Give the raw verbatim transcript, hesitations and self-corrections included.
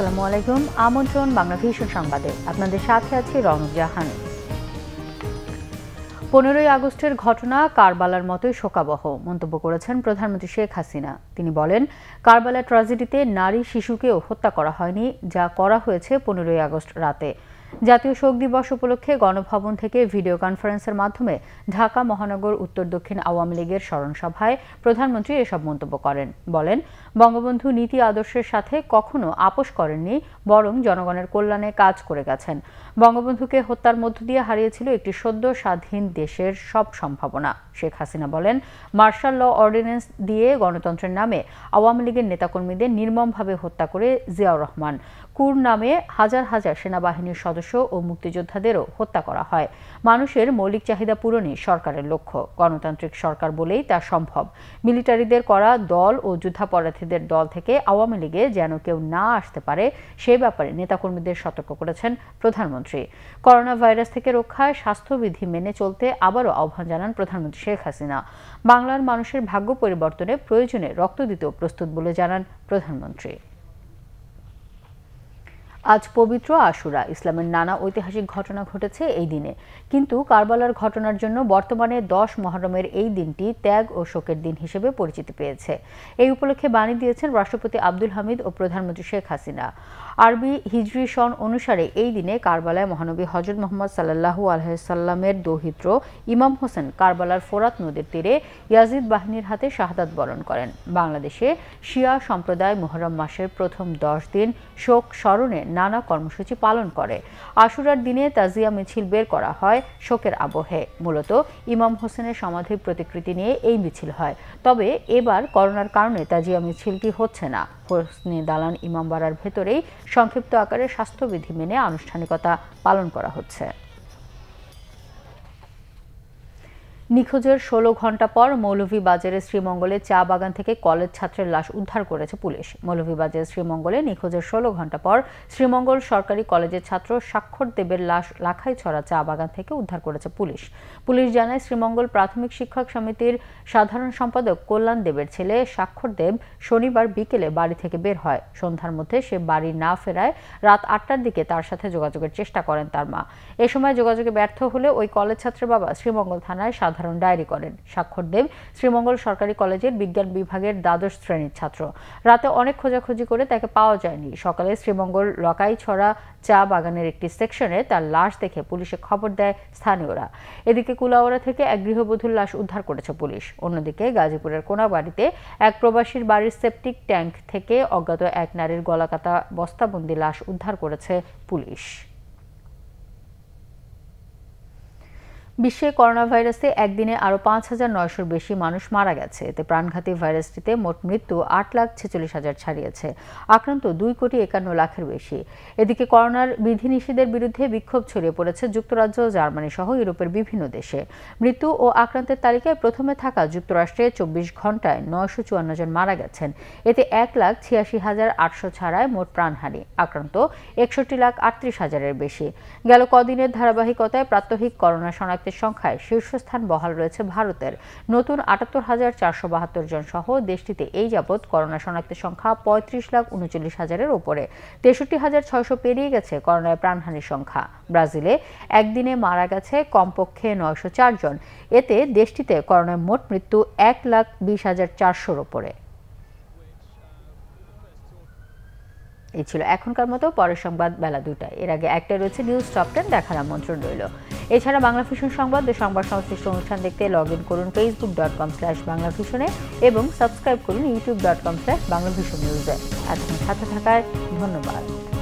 আসসালামু আলাইকুম। আমন্ত্রণ বাংলাভিশন সংবাদে, আপনাদের সাথে আছি রনক জাহান। পনেরোই আগস্টের ঘটনা কারবালার মতোই শোকাবহ মন্তব্য করেছেন প্রধানমন্ত্রী শেখ হাসিনা। তিনি বলেন, কারবালা ট্র্যাজেডিতে নারী শিশুকেও হত্যা করা হয়নি, যা করা হয়েছে পনেরোই আগস্ট রাতে। জাতীয় শোক দিবস উপলক্ষে গণভবন থেকে ভিডিও কনফারেন্সের মাধ্যমে ঢাকা মহানগর উত্তর দক্ষিণ আওয়ামী লীগের স্মরণ সভায় প্রধানমন্ত্রী এসব মন্তব্য করেন। বলেন, বঙ্গবন্ধু নীতি আদর্শের সাথে কখনো আপোষ করেননি, বরং জনগণের কল্যাণে কাজ করে গেছেন। বঙ্গবন্ধুকে হত্যার মধ্য দিয়ে হারিয়েছিল একটি সদ্য স্বাধীন দেশের সব সম্ভাবনা। শেখ হাসিনা বলেন, মার্শাল ল অর্ডিন্যান্স দিয়ে গণতন্ত্রের নামে আওয়ামী লীগের নেতাকর্মীদের নির্মমভাবে হত্যা করে জিয়াউর রহমান। কুর নামে হাজার হাজার সেনাবাহিনীর সদস্য ও মুক্তিযোদ্ধাদেরও হত্যা করা হয়। মানুষের মৌলিক চাহিদা পূরণই সরকারের লক্ষ্য। গণতান্ত্রিক সরকার বলেই তা সম্ভব। মিলিটারিদের করা দল ও যুদ্ধাপরাধীদের দল থেকে আওয়ামী লীগে যেন কেউ না আসতে পারে, সে ব্যাপারে নেতাকর্মীদের সতর্ক করেছেন প্রধানমন্ত্রী। করোনা ভাইরাস থেকে রক্ষায় স্বাস্থ্যবিধি মেনে চলতে আবারও আহ্বান জানান প্রধানমন্ত্রী শেখ হাসিনা। বাংলার মানুষের ভাগ্য পরিবর্তনে প্রয়োজনে রক্ত দিতেও প্রস্তুত বলে জানান প্রধানমন্ত্রী। আজ পবিত্র আশুরা। ইসলামের নানা ঐতিহাসিক ঘটনা ঘটেছে এই দিনে, কিন্তু কারবালার ঘটনার জন্য বর্তমানে দশ মহরমের এই দিনটি ত্যাগ ও শোকের দিন হিসেবে পরিচিতি পেয়েছে। এই উপলক্ষে বাণী দিয়েছেন রাষ্ট্রপতি আব্দুল হামিদ ও প্রধানমন্ত্রী শেখ হাসিনা। আরবি হিজরি সন অনুসারে এই দিনে কারবালায় মহানবী হযরত মুহাম্মদ সাল্লাল্লাহু আলাইহি সাল্লামের দৌহিত্র ইমাম হোসেন কারবালার ফোরাত নদীর তীরে ইয়াজিদ বাহিনীর হাতে শাহাদাত বরণ করেন। বাংলাদেশে শিয়া সম্প্রদায় মুহররম মাসের প্রথম দশ দিন শোক স্মরণে নানা কর্মসূচি পালন করে। আশুরার দিনে তাজিয়া মিছিল বের করা হয় শোকের আবহে। মূলত ইমাম হোসেনের সমাধির প্রতিকৃতি নিয়ে এই মিছিল হয়। তবে এবার করোনার কারণে তাজিয়া মিছিলটি হচ্ছে না। হোসনি দালান ইমামবাড়ার ভেতরেই সংক্ষিপ্ত আকারে স্বাস্থ্যবিধি মেনে আনুষ্ঠানিকতা পালন করা হচ্ছে। নিখোঁজের ষোলো ঘণ্টা পর মৌলভীবাজারের শ্রীমঙ্গলে চা বাগান থেকে কলেজ ছাত্রের লাশ উদ্ধার করেছে পুলিশ। মৌলভীবাজারের শ্রীমঙ্গলে নিখোঁজের ষোলো ঘণ্টা পর শ্রীমঙ্গল সরকারি কলেজের ছাত্র স্বাক্ষর দেবের লাশ লাখাইছড়া চা বাগান থেকে উদ্ধার করেছে পুলিশ। পুলিশ জানায়, শ্রীমঙ্গল প্রাথমিক শিক্ষক সমিতির সাধারণ সম্পাদক কল্যাণ দেবের ছেলে স্বাক্ষর দেব শনিবার বিকেলে বাড়ি থেকে বের হয়। সন্ধ্যার মধ্যে সে বাড়ি না ফেরায় রাত আটটার দিকে তার সাথে যোগাযোগের চেষ্টা করেন তার মা। এ সময় যোগাযোগে ব্যর্থ হলে ওই কলেজ ছাত্রের বাবা শ্রীমঙ্গল থানায় সাধারণ ডায়েরি করেন। স্বাক্ষর দেব শ্রীমঙ্গল সরকারি কলেজের বিজ্ঞান বিভাগের দ্বাদশ শ্রেণীর ছাত্র। রাতে অনেক খোঁজাখুঁজি করে তাকে পাওয়া যায়নি। সকালে শ্রীমঙ্গল লকাইছড়া চা বাগানের একটি সেকশনে তার লাশ দেখে পুলিশে খবর দেয় স্থানীয়রা। এদিকে কুলাউড়া থেকে এক গৃহবধূর লাশ উদ্ধার করেছে পুলিশ। অন্যদিকে গাজীপুরের কোনাবাড়িতে এক প্রবাসীর বাড়ির সেপটিক ট্যাঙ্ক থেকে অজ্ঞাত এক নারীর গলাকাটা বস্তাবন্দি লাশ উদ্ধার করেছে পুলিশ। বিশ্বে করোনা ভাইরাসে একদিনে আরও পাঁচ হাজার নয়শোর বেশি মানুষ মারা গেছে। এতে প্রাণঘাতী ভাইরাসটিতে মোট মৃত্যু আট লাখ ছেচল্লিশ হাজার ছাড়িয়েছে। আক্রান্ত দুই কোটি একান্ন লাখের বেশি। এদিকে করোনার বিধিনিষেধের বিরুদ্ধে বিক্ষোভ ছড়িয়ে পড়েছে যুক্তরাজ্য, জার্মানি সহ ইউরোপের বিভিন্ন দেশে। মৃত্যু ও আক্রান্তের তালিকায় প্রথমে থাকা যুক্তরাষ্ট্রে চব্বিশ ঘন্টায় নয়শো চুয়ান্ন জন মারা গেছেন। এতে এক লাখ ছিয়াশি হাজার আটশো ছাড়ায় মোট প্রাণহানি। আক্রান্ত একষট্টি লাখ আটত্রিশ হাজারের বেশি। গেল কদিনের ধারাবাহিকতায় প্রাত্যহিক করোনা শনাক্ত সংখ্যায় শীর্ষস্থান বহাল রয়েছে ভারতের। নতুন আটাত্তর হাজার চারশো বাহাত্তর জন সহ দেশটিতে এই যাবৎ করোনা শনাক্তের সংখ্যা পঁয়ত্রিশ লাখ উনচল্লিশ হাজারের ওপরে। তেষট্টি হাজার ছয়শো পেরিয়ে গেছে করোনায় প্রাণহানির সংখ্যা। ব্রাজিলে একদিনে মারা গেছে কমপক্ষে নয়শো চার জন। এতে দেশটিতে করোনায় মোট মৃত্যু এক লাখ বিশ হাজার চারশোর ওপরে। এই ছিল এখনকার মতো। পরের সংবাদ বেলা দুটায়। এর আগে একটাই রয়েছে নিউজ টপ টেন, দেখার আমন্ত্রণ রইল। এছাড়া বাংলাভিশন সংবাদ ও সংবাদ সংশ্লিষ্ট অনুষ্ঠান দেখতে লগ ইন করুন ফেসবুক ডট কম স্ল্যাশ বাংলাভিশনে এবং সাবস্ক্রাইব করুন YouTube dot com slash Banglavision নিউজে। এতক্ষণ সাথে থাকায় ধন্যবাদ।